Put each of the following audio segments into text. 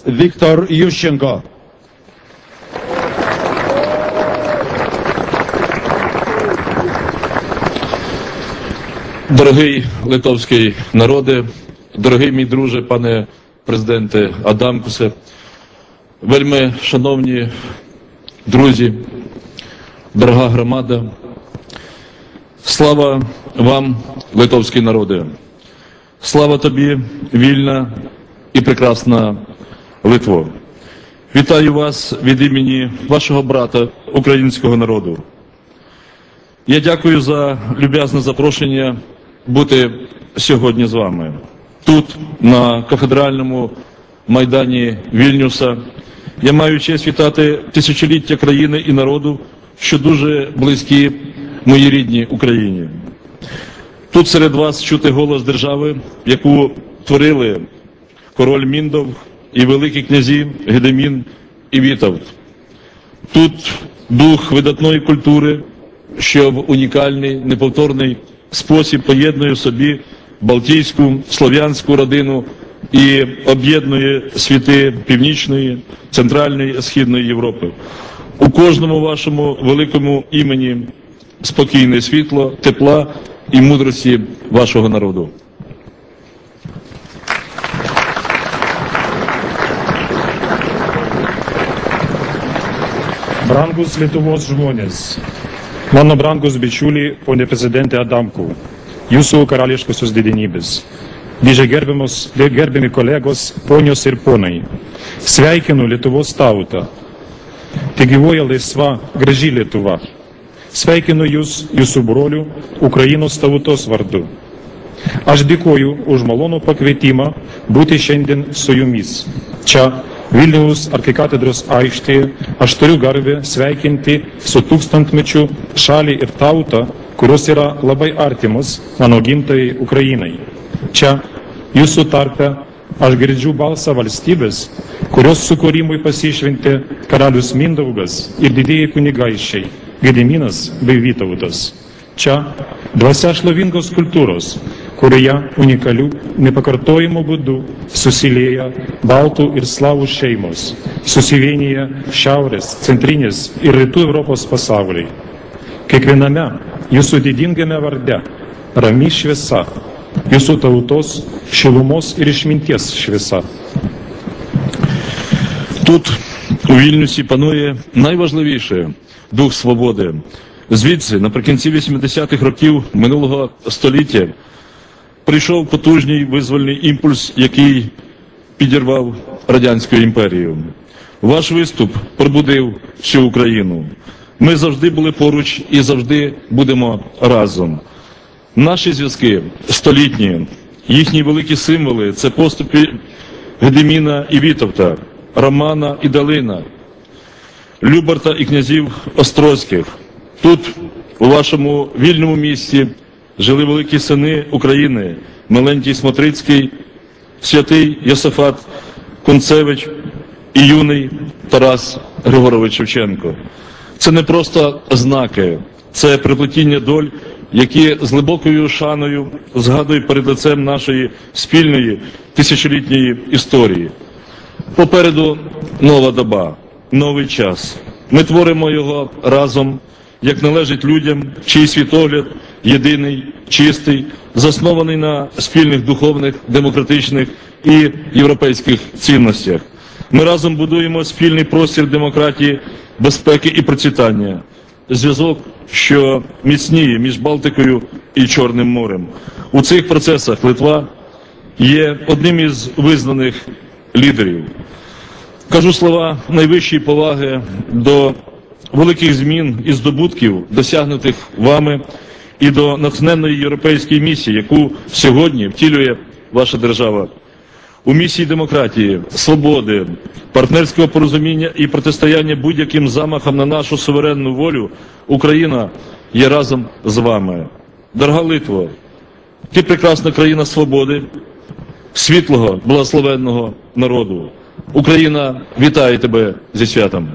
Віктор Ющенко. Дорогий литовський народе, дорогий мій друже, пане президенте Адамкусе, вельми шановні друзі, дорога громада, слава вам, литовський народе, слава тобі, вільна і прекрасна Литво. Вітаю вас від імені вашого брата, українського народу. Я дякую за люб'язне запрошення бути сьогодні з вами. Тут, на кафедральному майдані Вільнюса, я маю честь вітати тисячоліття країни і народу, що дуже близькі моїй рідній Україні. Тут серед вас чути голос держави, яку творили король Міндовг і великі князі Гедемін і Вітовт. Тут дух видатної культури, що в унікальний, неповторний спосіб поєднує в собі балтійську, слов'янську родину і об'єднує світи Північної, Центральної, Східної Європи. У кожному вашому великому імені спокійне світло, тепла і мудрості вашого народу. Brangus Lietuvos žmonės, mano brangus bičiuliai, ponė prezidentė Adamkau, jūsų karališkosios didenybės, gerbiami kolegos, ponios ir ponai, sveikinu Lietuvos tautą, tegyvuoja laisva, graži Lietuva, sveikinu jūs, jūsų brolių, Ukrainos tautos vardu. Aš dėkoju už malonų pakvietimą būti šiandien su jumis. Čia Vilniaus arkikatedros aikštėje aš turiu garbę sveikinti su tūkstantmečiu šalį ir tautą, kurios yra labai artimos mano gimtajai Ukrainai. Čia, jūsų tarpe, aš girdžiu balsą valstybės, kurios sukūrimui pasišventė karalius Mindaugas ir didieji kunigaikščiai Gediminas bei Vytautas. Čia dvasia šlovingos kultūros, kurioje unikalių, nepakartojimų būdų susilieja baltų ir slavų šeimos, susivienyje šiaurės, centrinės ir rytų Europos pasauliai. Kiekviename jūsų didingame varde rami šviesa, jūsų tautos šilumos ir išminties šviesa. Тут, у Вільнюсі, панує найважливіше – дух свободи. Звідси, наприкінці 80-х років минулого століття, прийшов потужний визвольний імпульс, який підірвав Радянську імперію. Ваш виступ пробудив всю Україну. Ми завжди були поруч і завжди будемо разом. Наші зв'язки столітні, їхні великі символи – це поступи Гедеміна і Вітовта, Романа і Далина, Любарта і князів Острозьких. Тут, у вашому вільному місті, жили великі сини України – Мелентій Смотрицький, святий Йосифат Кунцевич і юний Тарас Григорович Шевченко. Це не просто знаки, це переплетіння доль, які з глибокою шаною згадують перед лицем нашої спільної тисячолітньої історії. Попереду нова доба, новий час. Ми творимо його разом, як належить людям, чий світогляд єдиний, чистий, заснований на спільних духовних, демократичних і європейських цінностях. Ми разом будуємо спільний простір демократії, безпеки і процвітання. Зв'язок, що міцніє між Балтикою і Чорним морем. У цих процесах Литва є одним із визнаних лідерів. Кажу слова найвищої поваги до великих змін і здобутків, досягнутих вами, і до натхненної європейської місії, яку сьогодні втілює ваша держава. У місії демократії, свободи, партнерського порозуміння і протистояння будь-яким замахам на нашу суверенну волю Україна є разом з вами. Дорога Литво, ти прекрасна країна свободи, світлого, благословенного народу. Україна вітає тебе зі святом.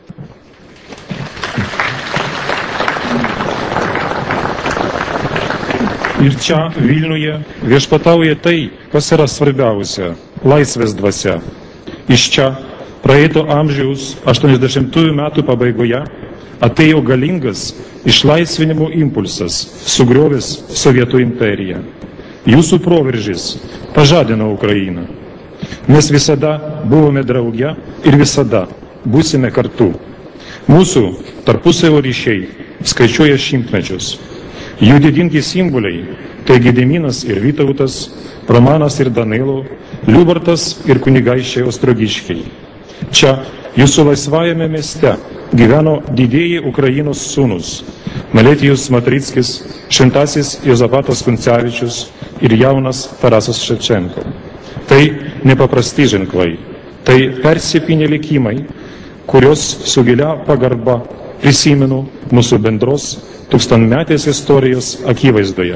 Ir čia, Vilniuje, viešpatauja tai, kas yra svarbiausia – laisvės dvasia. iš čia praeito amžiaus 80-ųjų metų pabaigoje atėjo galingas išlaisvinimo impulsas, sugriovęs Sovietų imperiją. Jūsų proveržis pažadino Ukrainą. Mes visada buvome drauge ir visada būsime kartu. Mūsų tarpusavio ryšiai skaičiuoja šimtmečius. Jų didingi simboliai – tai Gediminas ir Vytautas, Romanas ir Danilo, Liubartas ir kunigaikščiai Ostrogiškiai. Čia, jūsų laisvajame mieste, gyveno didieji Ukrainos sūnus – Meletiejus Matrickis, šventasis Jozapatas Kuncevičius ir jaunas Tarasas Ševčenko. Tai nepaprasti ženklai, tai persipynę likimai, kurios su gilia pagarba prisimenu mūsų bendros tūkstantmetės istorijos akivaizdoje.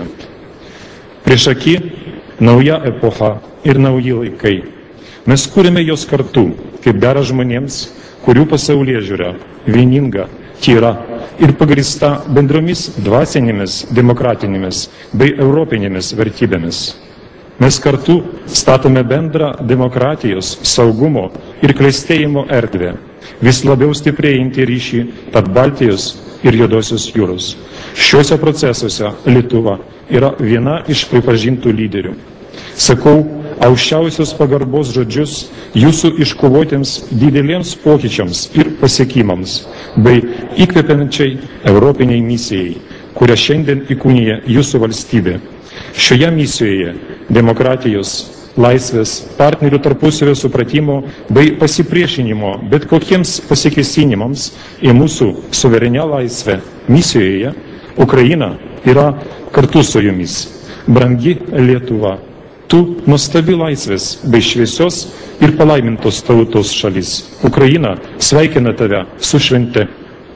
Priešaky nauja epocha ir nauji laikai. Mes kūrėme jos kartu, kaip dera žmonėms, kurių pasaulėžiūra vieninga, tyra ir pagrįsta bendromis dvasinėmis, demokratinėmis bei europinėmis vertybėmis. Mes kartu statome bendrą demokratijos, saugumo ir klestėjimo erdvę, vis labiau stiprėjantį ryšį tarp Baltijos ir Juodosios jūros. Šiuose procesuose Lietuva yra viena iš pripažintų lyderių. Sakau aukščiausios pagarbos žodžius jūsų iškovotiems dideliems pokyčiams ir pasiekimams, bei įkvepiančiai europiniai misijai, kurią šiandien įkūnija jūsų valstybė. Šioje misijoje demokratijos, laisvės, partnerių tarpusavio supratimo bei pasipriešinimo bet kokiems pasikėsinimams į mūsų suverenią laisvę misijoje Ukraina yra kartu su jumis. Brangi Lietuva, tu nuostabi laisvės bei šviesios ir palaimintos tautos šalis. Україна sveikina тебе su švente.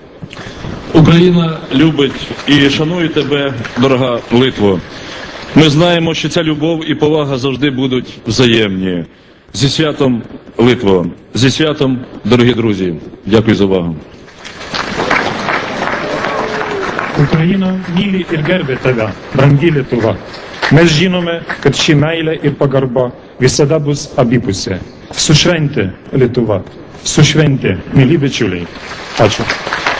Україна любить і шанує тебе, дорога Литво. Ми знаємо, що ця любов і повага завжди будуть взаємні. Зі святом, Литво! Зі святом, дорогі друзі! Дякую за увагу. Україна myli ir gerbia tave, brangi Lietuva. Mes žinome, kad ši meilė ir pagarba visada bus abipusė. Su švente, Lietuva! Su švente, myli bičiuliai! Ačiū.